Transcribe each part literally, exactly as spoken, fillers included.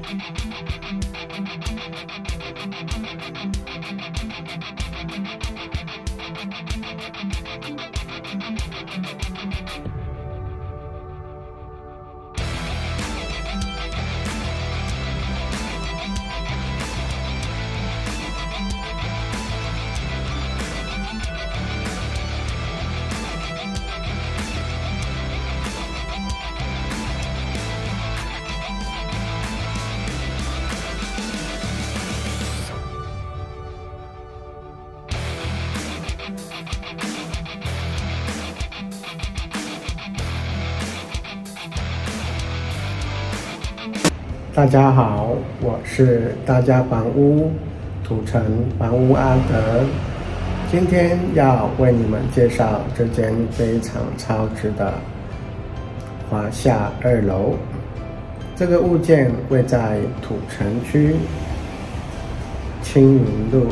大家好，我是大家房屋土城房屋阿德，今天要为你们介绍这间非常超值的华夏二楼。这个物件位在土城区青云路。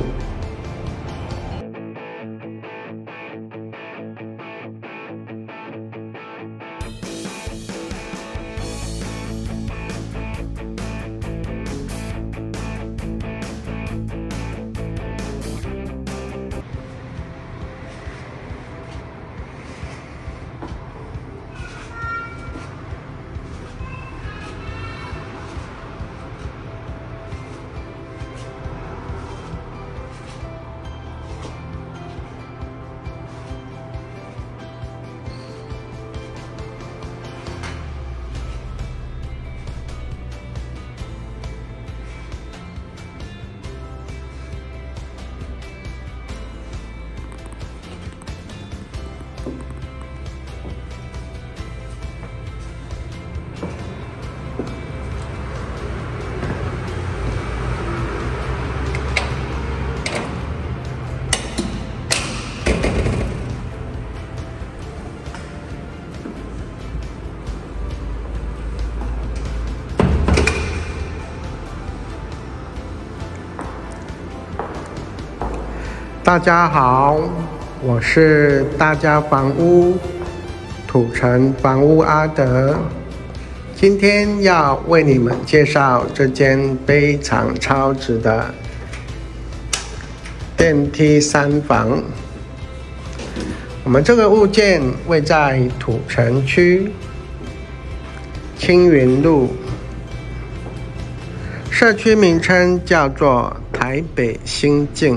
大家好，我是大家房屋土城房屋阿德，今天要为你们介绍这间非常超值的电梯三房。我们这个物件位在土城区青云路，社区名称叫做台北新境。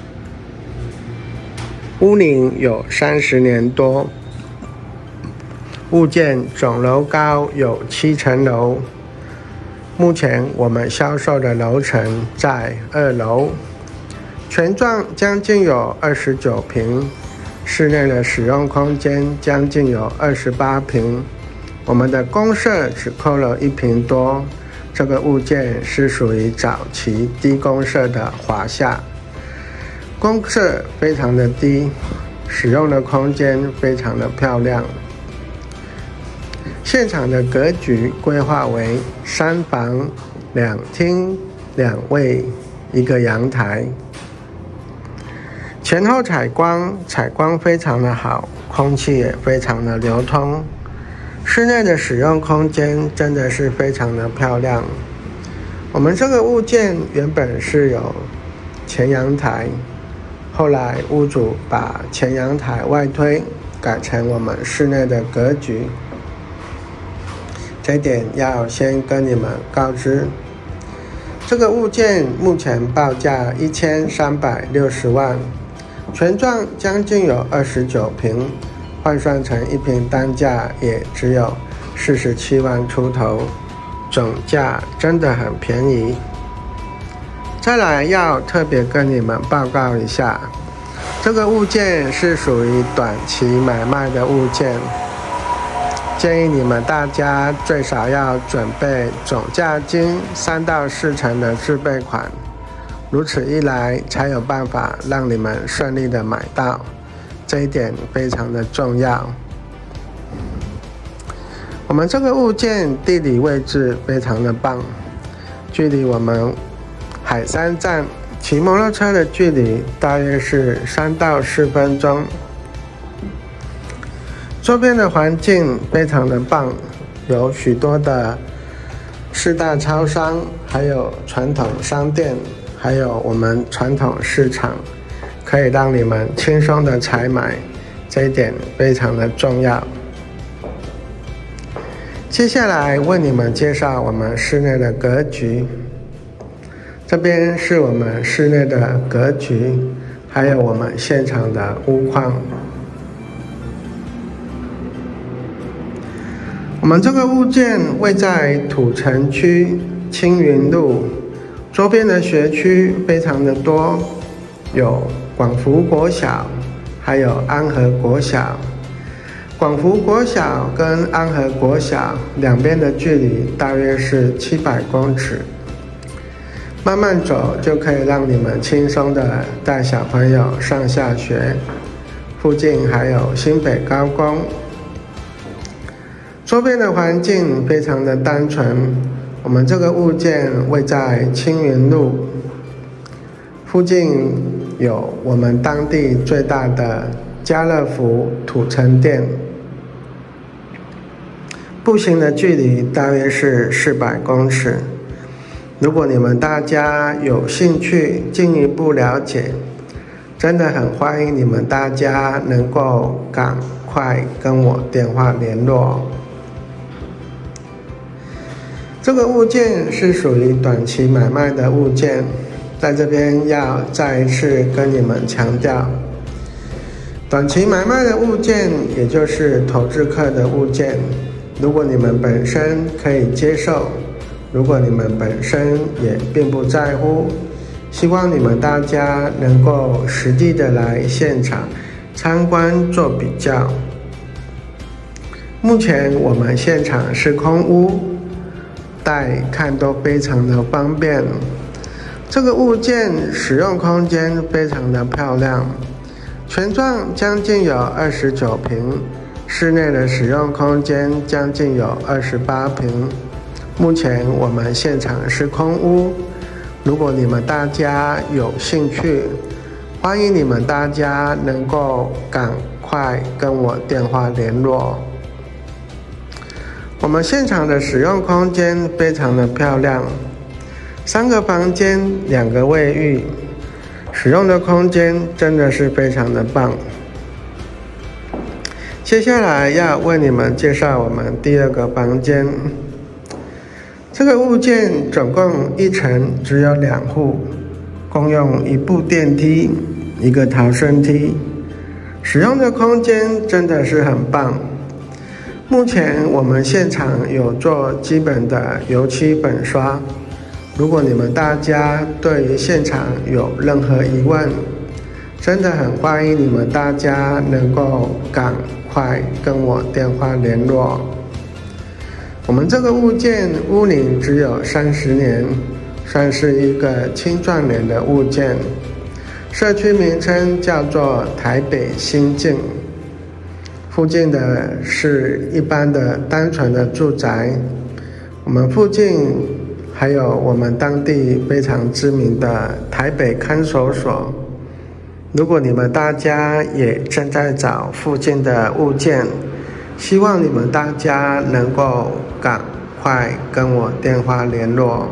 屋龄有三十年多，物件总楼高有七层楼。目前我们销售的楼层在二楼，全幢将近有二十九平，室内的使用空间将近有二十八平。我们的公设只扣了一平多，这个物件是属于早期低公设的华夏。公设非常的低，使用的空间非常的漂亮。现场的格局规划为三房两厅两卫一个阳台，前后采光采光非常的好，空气也非常的流通。室内的使用空间真的是非常的漂亮。我们这个物件原本是有前阳台，后来屋主把前阳台外推，改成我们室内的格局。这一点要先跟你们告知。这个物件目前报价一千三百六十万，全幢将近有二十九平，换算成一平单价也只有四十七万出头，总价真的很便宜。再来要特别跟你们报告一下，这个物件是属于短期买卖的物件，建议你们大家最少要准备总价金三到四成的自备款，如此一来才有办法让你们顺利的买到，这一点非常的重要。我们这个物件地理位置非常的棒，距离我们海山站骑摩托车的距离大约是三到四分钟。周边的环境非常的棒，有许多的四大超商，还有传统商店，还有我们传统市场，可以让你们轻松的采买，这一点非常的重要。接下来为你们介绍我们室内的格局。这边是我们室内的格局，还有我们现场的屋况。我们这个物件位在土城区青云路，周边的学区非常的多，有广福国小，还有安和国小。广福国小跟安和国小两边的距离大约是七百公尺，慢慢走就可以让你们轻松的带小朋友上下学。附近还有新北高工。周边的环境非常的单纯，我们这个物件位在青云路，附近有我们当地最大的家乐福土城店，步行的距离大约是四百公尺。如果你们大家有兴趣进一步了解，真的很欢迎你们大家能够赶快跟我电话联络。这个物件是属于短期买卖的物件，在这边要再一次跟你们强调，短期买卖的物件也就是投资客的物件，如果你们本身可以接受，如果你们本身也并不在乎，希望你们大家能够实际的来现场参观做比较。目前我们现场是空屋，带看都非常的方便。这个物件使用空间非常的漂亮，全幢将近有二十九平，室内的使用空间将近有二十八平。目前我们现场是空屋，如果你们大家有兴趣，欢迎你们大家能够赶快跟我电话联络。我们现场的使用空间非常的漂亮，三个房间，两个卫浴，使用的空间真的是非常的棒。接下来要为你们介绍我们第二个房间。这个物件总共一层只有两户，共用一部电梯，一个逃生梯，使用的空间真的是很棒。目前我们现场有做基本的油漆粉刷，如果你们大家对于现场有任何疑问，真的很欢迎你们大家能够赶快跟我电话联络。我们这个物件屋龄只有三十年，算是一个青壮年的物件。社区名称叫做台北新境，附近的是一般的单纯的住宅。我们附近还有我们当地非常知名的台北看守所。如果你们大家也正在找附近的物件，希望你们大家能够赶快跟我电话联络。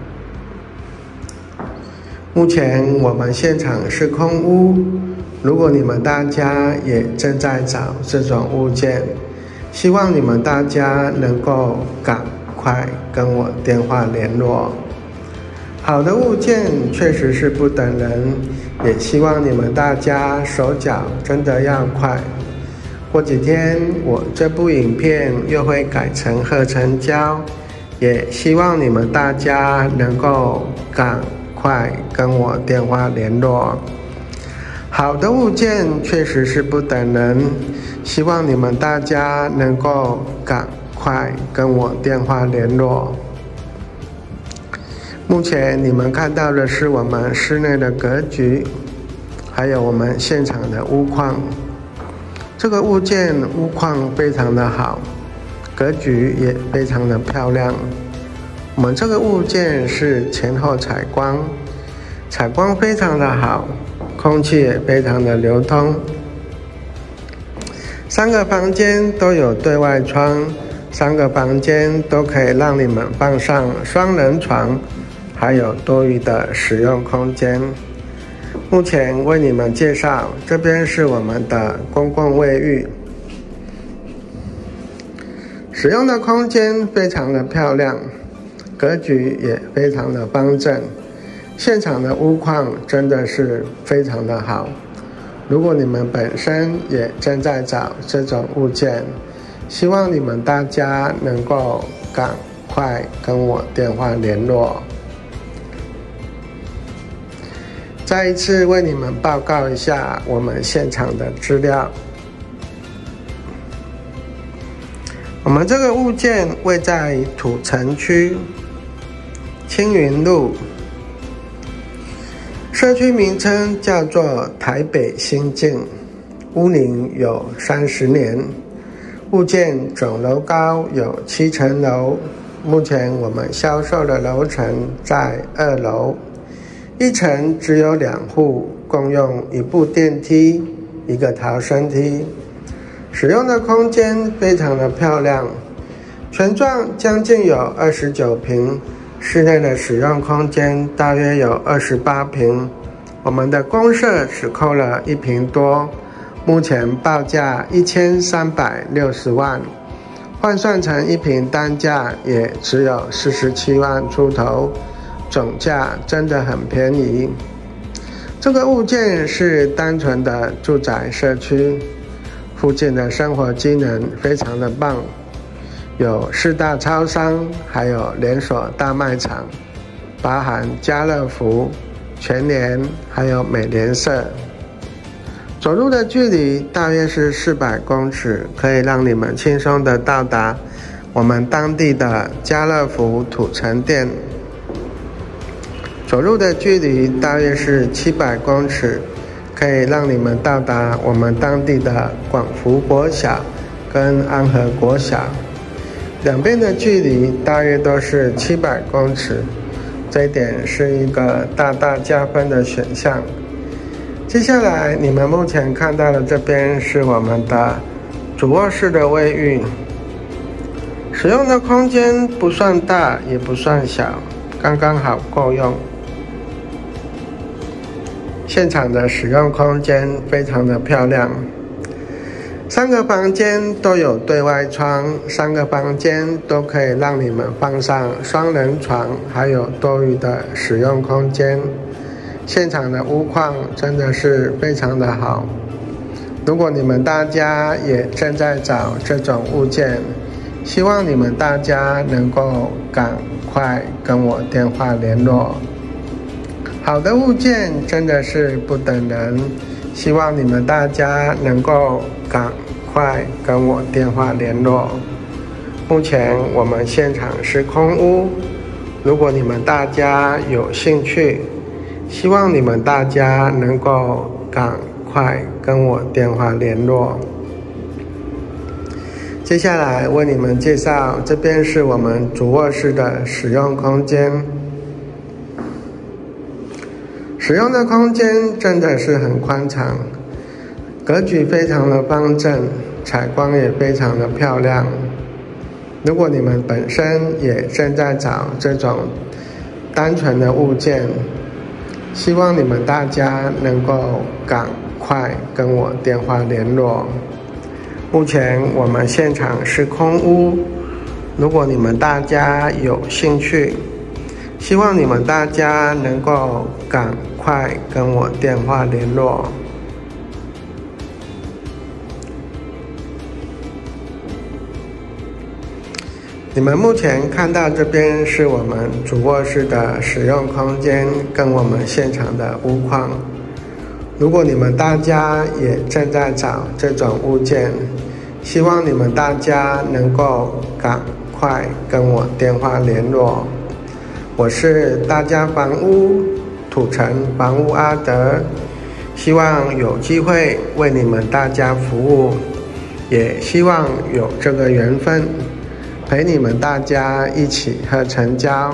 目前我们现场是空屋，如果你们大家也正在找这种物件，希望你们大家能够赶快跟我电话联络。好的物件确实是不等人，也希望你们大家手脚真的要快。过几天我这部影片又会改成合成胶，也希望你们大家能够赶快跟我电话联络。好的物件确实是不等人，希望你们大家能够赶快跟我电话联络。目前你们看到的是我们室内的格局，还有我们现场的屋况。这个物件屋况非常的好，格局也非常的漂亮。我们这个物件是前后采光，采光非常的好，空气也非常的流通。三个房间都有对外窗， 三个房间都可以让你们放上双人床，还有多余的使用空间。目前为你们介绍，这边是我们的公共卫浴，使用的空间非常的漂亮，格局也非常的方正，现场的屋况真的是非常的好。如果你们本身也正在找这种物件，希望你们大家能够赶快跟我电话联络。再一次为你们报告一下我们现场的资料。我们这个物件位在土城区青云路，社区名称叫做台北新境，屋龄有三十年，物件总楼高有七层楼，目前我们销售的楼层在二楼，一层只有两户，共用一部电梯，一个逃生梯，使用的空间非常的漂亮，全幢将近有二十九坪，室内的使用空间大约有二十八坪，我们的公设只扣了一坪多，目前报价一千三百六十万，换算成一坪单价也只有四十七万出头，总价真的很便宜。这个物件是单纯的住宅社区，附近的生活机能非常的棒，有四大超商，还有连锁大卖场，包含家乐福、全联还有美联社。走路的距离大约是四百公尺，可以让你们轻松的到达我们当地的家乐福土城店。走路的距离大约是七百公尺，可以让你们到达我们当地的广福国小跟安和国小，两边的距离大约都是七百公尺，这一点是一个大大加分的选项。接下来你们目前看到的这边是我们的主卧室的卫浴，使用的空间不算大也不算小，刚刚好够用。现场的使用空间非常的漂亮，三个房间都有对外窗，三个房间都可以让你们放上双人床，还有多余的使用空间。现场的屋况真的是非常的好，如果你们大家也正在找这种物件，希望你们大家能够赶快跟我电话联络。好的物件真的是不等人，希望你们大家能够赶快跟我电话联络。目前我们现场是空屋，如果你们大家有兴趣，希望你们大家能够赶快跟我电话联络。接下来为你们介绍，这边是我们主卧室的使用空间。使用的空间真的是很宽敞，格局非常的方正，采光也非常的漂亮。如果你们本身也正在找这种单纯的物件，希望你们大家能够赶快跟我电话联络。目前我们现场是空屋，如果你们大家有兴趣，希望你们大家能够赶快跟我电话联络。你们目前看到这边是我们主卧室的使用空间跟我们现场的屋况。如果你们大家也正在找这种物件，希望你们大家能够赶快跟我电话联络。我是大家房屋土城房屋阿德，希望有机会为你们大家服务，也希望有这个缘分陪你们大家一起和成交。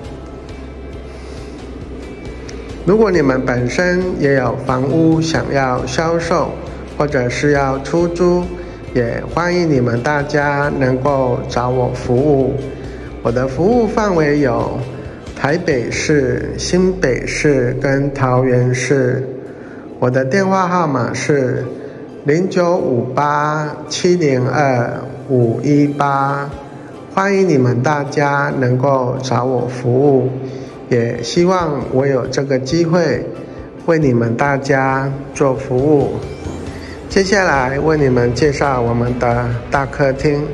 如果你们本身也有房屋想要销售，或者是要出租， 也欢迎你们大家能够找我服务。我的服务范围有台北市、新北市跟桃园市。我的电话号码是零九五八七零二五一八，欢迎你们大家能够找我服务，也希望我有这个机会为你们大家做服务。接下来为你们介绍我们的大客厅。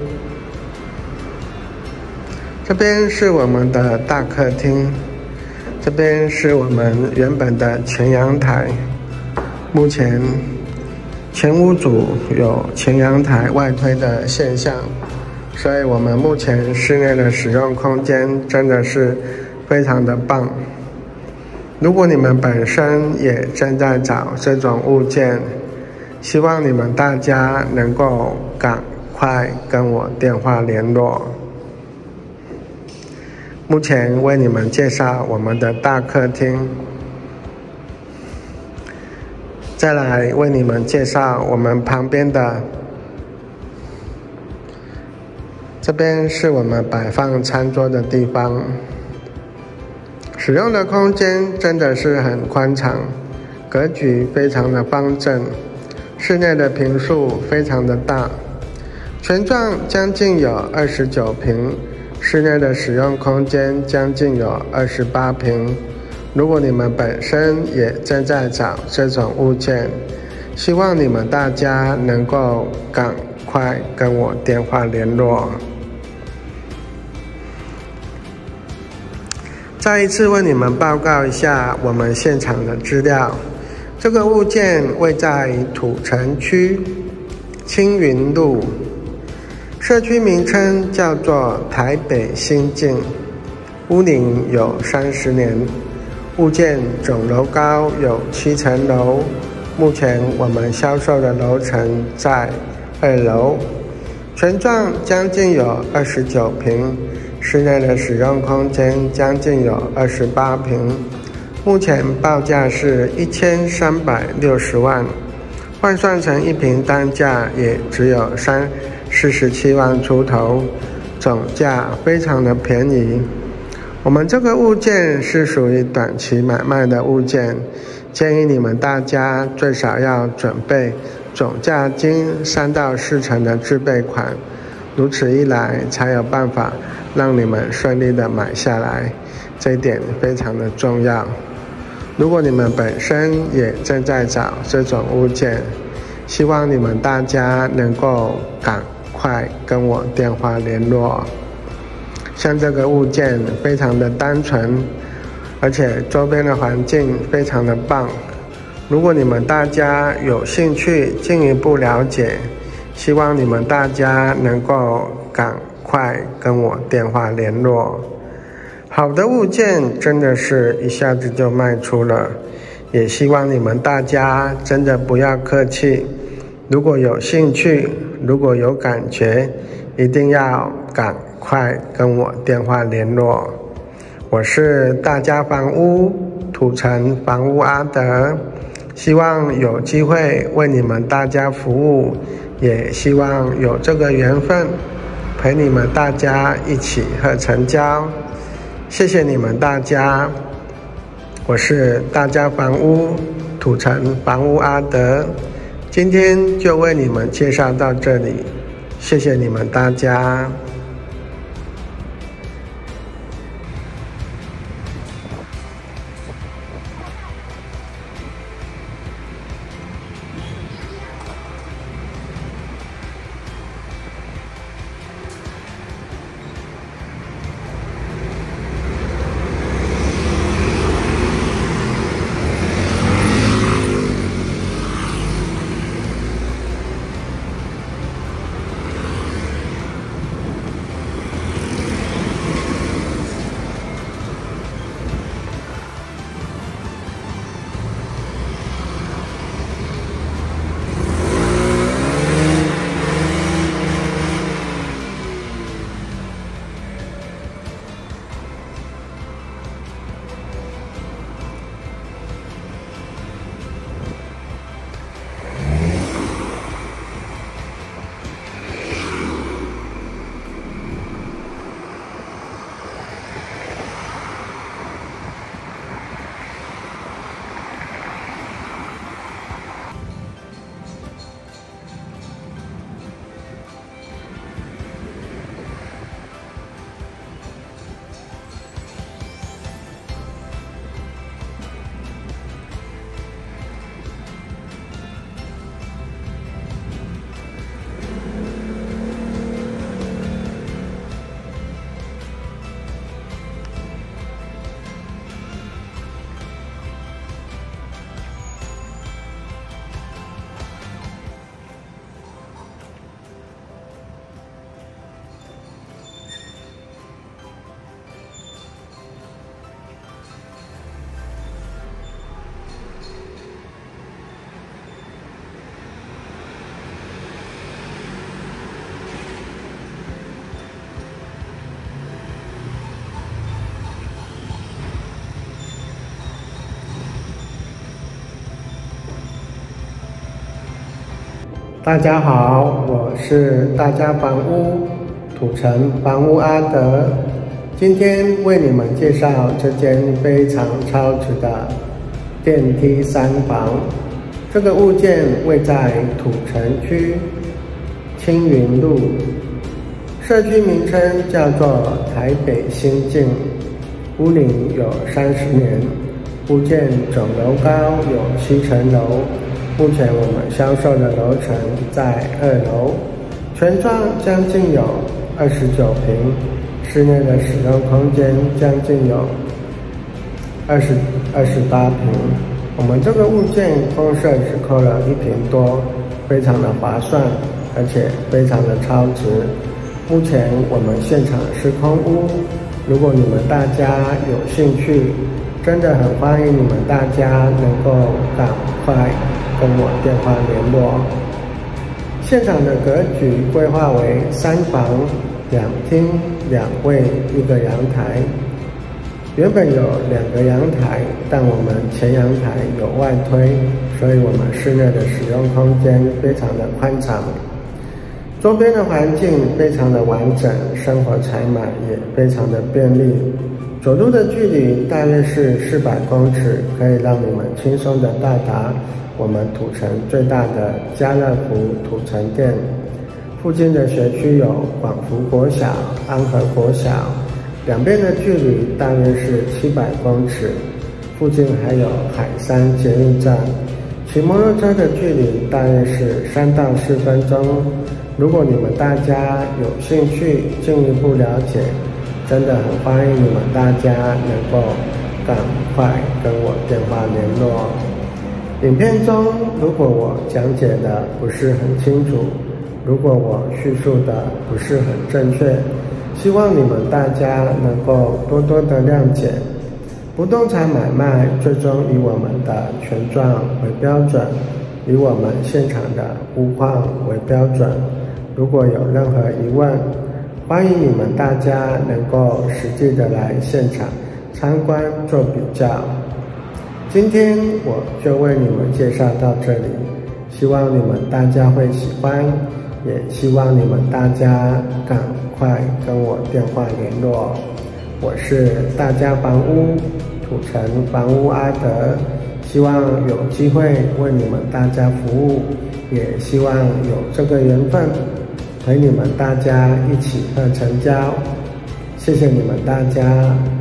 这边是我们的大客厅，这边是我们原本的前阳台。目前前屋主有前阳台外推的现象，所以我们目前室内的使用空间真的是非常的棒。如果你们本身也正在找这种物件，希望你们大家能够赶快跟我电话联络。目前为你们介绍我们的大客厅，再来为你们介绍我们旁边的，这边是我们摆放餐桌的地方。使用的空间真的是很宽敞，格局非常的方正。室内的坪数非常的大，全幢将近有二十九坪，室内的使用空间将近有二十八坪。如果你们本身也正在找这种物件，希望你们大家能够赶快跟我电话联络。再一次为你们报告一下我们现场的资料。这个物件位在土城区青云路，社区名称叫做台北新境，屋龄有三十年，物件总楼高有七层楼，目前我们销售的楼层在二楼，全幢将近有二十九坪，室内的使用空间将近有二十八坪。目前报价是一千三百六十万，换算成一坪单价也只有三四十七万出头，总价非常的便宜。我们这个物件是属于短期买卖的物件，建议你们大家最少要准备总价金三到四成的自备款，如此一来才有办法让你们顺利的买下来，这一点非常的重要。如果你们本身也正在找这种物件，希望你们大家能够赶快跟我电话联络。像这个物件非常的单纯，而且周边的环境非常的棒。如果你们大家有兴趣进一步了解，希望你们大家能够赶快跟我电话联络。好的物件真的是一下子就卖出了，也希望你们大家真的不要客气，如果有兴趣，如果有感觉，一定要赶快跟我电话联络。我是大家房屋土城房屋阿德，希望有机会为你们大家服务，也希望有这个缘分陪你们大家一起和成交。谢谢你们大家，我是大家房屋土城房屋阿德，今天就为你们介绍到这里，谢谢你们大家。 大家好，我是大家房屋土城房屋阿德，今天为你们介绍这间非常超值的电梯三房。这个物件位在土城区青云路，社区名称叫做台北新境，屋龄有三十年，物件总楼高有七层楼。目前我们销售的楼层在二楼，全幢将近有二十九平，室内的使用空间将近有二十二十八平。我们这个物件公设只扣了一平多，非常的划算，而且非常的超值。目前我们现场是空屋，如果你们大家有兴趣，真的很欢迎你们大家能够赶快跟我电话联络。现场的格局规划为三房两厅两卫一个阳台，原本有两个阳台，但我们前阳台有外推，所以我们室内的使用空间非常的宽敞。周边的环境非常的完整，生活采买也非常的便利，走路的距离大约是四百公尺，可以让你们轻松的到达我们土城最大的家乐福土城店。附近的学区有广福国小、安和国小，两边的距离大约是七百公尺。附近还有海山捷运站，骑摩托车的距离大约是三到四分钟。如果你们大家有兴趣进一步了解，真的很欢迎你们大家能够赶快跟我电话联络。影片中如果我讲解的不是很清楚，如果我叙述的不是很正确，希望你们大家能够多多的谅解。不动产买卖最终以我们的权状为标准，以我们现场的屋况为标准。如果有任何疑问，欢迎你们大家能够实际的来现场参观做比较。今天我就为你们介绍到这里，希望你们大家会喜欢，也希望你们大家赶快跟我电话联络。我是大家房屋土城房屋阿德，希望有机会为你们大家服务，也希望有这个缘分陪你们大家一起和成交。谢谢你们大家。